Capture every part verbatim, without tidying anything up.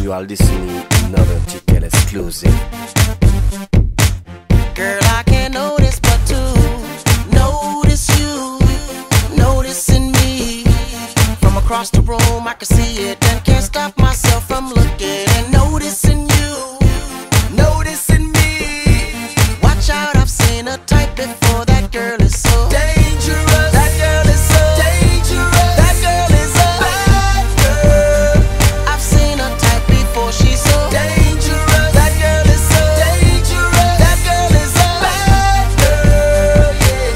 you are listening to another T K L exclusive. Girl, I can't notice but to notice you, noticing me. From across the room I can see it and can't stop myself from looking and noticing you, noticing me. Watch out, I've seen a type before. That girl is so dangerous. That girl is so dangerous. That girl is a bad girl. I've seen a type before. She's so dangerous. That girl is so dangerous. That girl is a bad girl.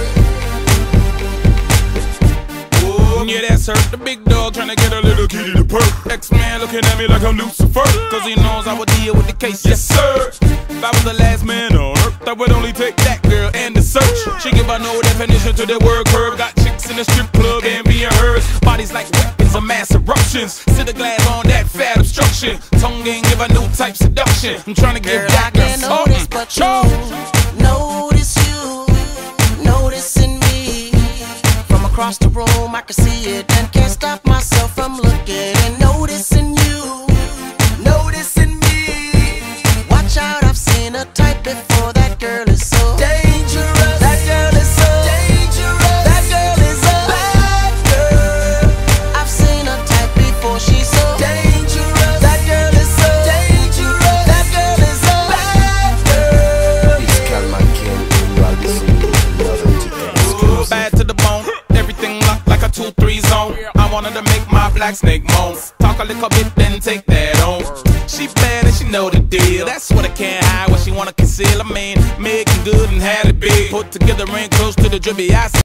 Yeah. Oh, yeah, that's her. The big dog trying to get a little kitty to perk. X-Man looking at me like I'm Lucifer, cause he knows I would deal with the case. Yes, sir. If I was the last man on earth, I would only take that girl and the search. She give a no definition to the word curve. Got chicks in the strip club and being hers. Bodies like weapons of mass eruptions. Sit a glass on that fat obstruction. Tongue ain't give a new type seduction. I'm trying to give Girl, that I can't girl notice but you, notice you, noticing me. From across the room I can see it and can't stop myself from looking and noticing you, noticing me. Watch out, I've seen a type before. That girl is so dangerous. That girl is so dangerous. That girl is a bad girl. I've seen a type before. She's so dangerous. That girl is so dangerous. That girl is a bad girl. It's Calman King, you are listening to another T K L exclusive. bad to the bone. Everything locked like a two three zone. I wanted to make my black snake moan. Talk a little bit, then take that on. She bad and she know the deal. That's what I can't hide, what she wanna conceal. I mean, making good and had it big. Put together and close to the drippy. I